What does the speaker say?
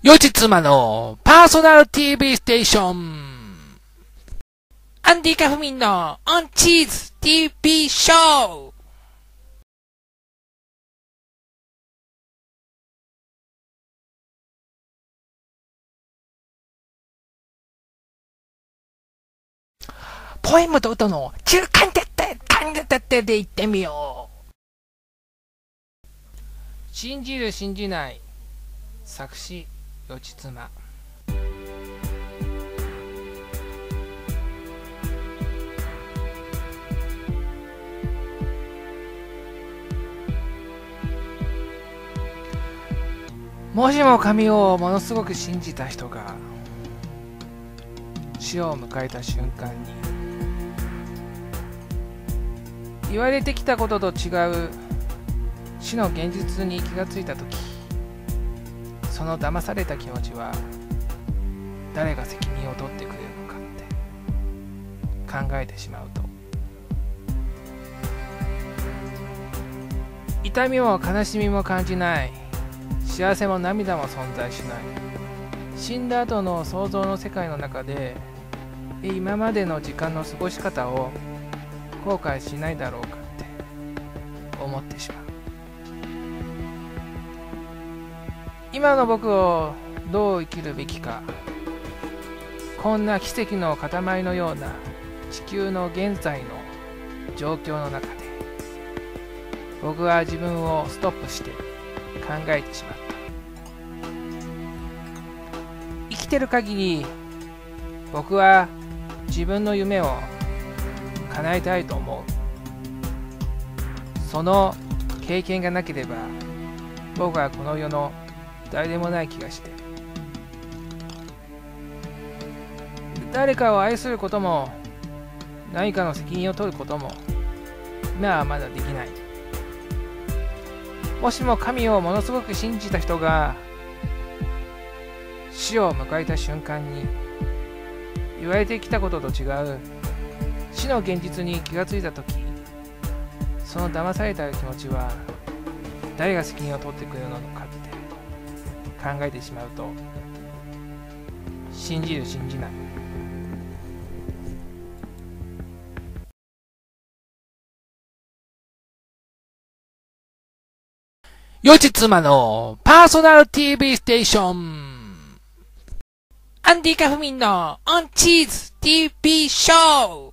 よち妻のパーソナル TV ステーション。アンディカフミンのオンチーズ TV ショー。ポエムと歌の中間徹底で言ってみよう。信じる信じない。作詞よち妻。もしも神をものすごく信じた人が死を迎えた瞬間に言われてきたことと違う死の現実に気がついたとき、その騙された気持ちは誰が責任を取ってくれるのかって考えてしまうと、痛みも悲しみも感じない、幸せも涙も存在しない、死んだ後の想像の世界の中で今までの時間の過ごし方を後悔しないだろうかって思ってしまう。今の僕をどう生きるべきか、こんな奇跡の塊のような地球の現在の状況の中で僕は自分をストップして考えてしまった。生きてる限り僕は自分の夢を叶えたいと思う。その経験がなければ僕はこの世の誰でもない気がして、誰かを愛することも何かの責任を取ることも今はまだできない。もしも神をものすごく信じた人が死を迎えた瞬間に言われてきたことと違う死の現実に気がついたとき、その騙された気持ちは誰が責任を取ってくれるのかって考えてしまうと、信じる信じない。よち妻のパーソナル TV ステーション。アンディカフミンのオンチーズ TV ショー。